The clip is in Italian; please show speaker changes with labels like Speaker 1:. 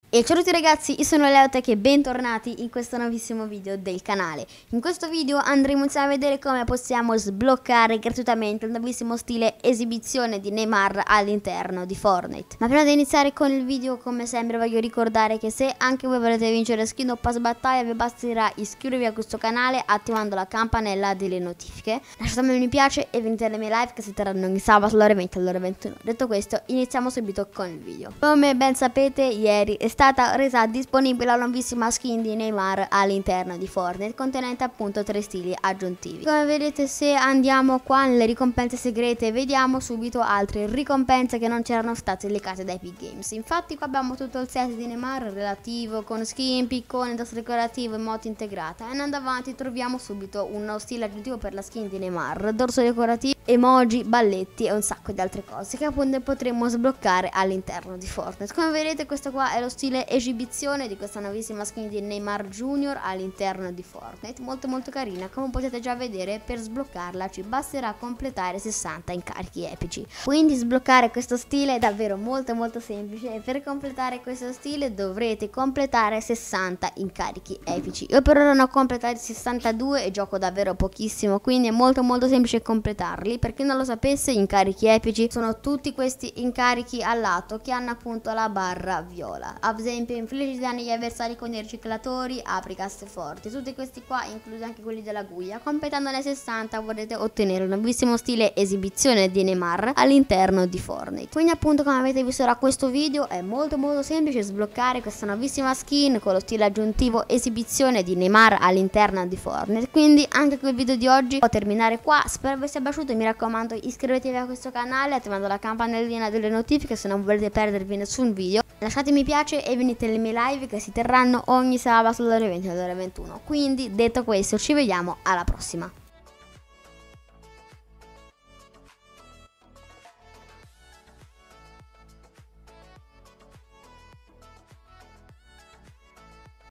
Speaker 1: E ciao a tutti ragazzi, io sono Leotech e bentornati in questo nuovissimo video del canale. In questo video andremo insieme a vedere come possiamo sbloccare gratuitamente il nuovissimo stile esibizione di Neymar all'interno di Fortnite. Ma prima di iniziare con il video, come sempre voglio ricordare che se anche voi volete vincere skin o pass battaglia, vi basterà iscrivervi a questo canale attivando la campanella delle notifiche. Lasciatemi un mi piace e venite alle mie live che si terranno ogni sabato alle ore 20 e alle ore 21. Detto questo, iniziamo subito con il video. Come ben sapete, ieri è stata resa disponibile la nuovissima skin di Neymar all'interno di Fortnite, contenente appunto 3 stili aggiuntivi. Come vedete, se andiamo qua nelle ricompense segrete, vediamo subito altre ricompense che non c'erano state leccate da Epic Games. Infatti qua abbiamo tutto il set di Neymar relativo con skin, piccone, indosso decorativo e emote integrata. E andando avanti troviamo subito uno stile aggiuntivo per la skin di Neymar, dorso decorativo, emoji, balletti e un sacco di altre cose che appunto potremo sbloccare all'interno di Fortnite. Come vedete, questo qua è lo stile esibizione di questa nuovissima skin di Neymar Junior all'interno di Fortnite, molto carina. Come potete già vedere, per sbloccarla ci basterà completare 60 incarichi epici. Quindi sbloccare questo stile è davvero molto semplice, e per completare questo stile dovrete completare 60 incarichi epici. Io per ora ne ho completati 62 e gioco davvero pochissimo, quindi è molto semplice completarli. Per chi non lo sapesse, gli incarichi epici sono tutti questi incarichi al lato che hanno appunto la barra viola. Ad esempio, infliggi danni agli avversari con i riciclatori, apri casse forti. Tutti questi qua, inclusi anche quelli della Guia. Completandone 60 vorrete ottenere un nuovissimo stile esibizione di Neymar all'interno di Fortnite. Quindi appunto, come avete visto da questo video, è molto semplice sbloccare questa nuovissima skin con lo stile aggiuntivo esibizione di Neymar all'interno di Fortnite. Quindi anche quel video di oggi può terminare qua. Spero vi sia piaciuto e mi raccomando, iscrivetevi a questo canale attivando la campanellina delle notifiche se non volete perdervi nessun video. Lasciate mi piace e venite alle mie live che si terranno ogni sabato alle ore 20 e alle ore 21. Quindi detto questo, ci vediamo alla prossima.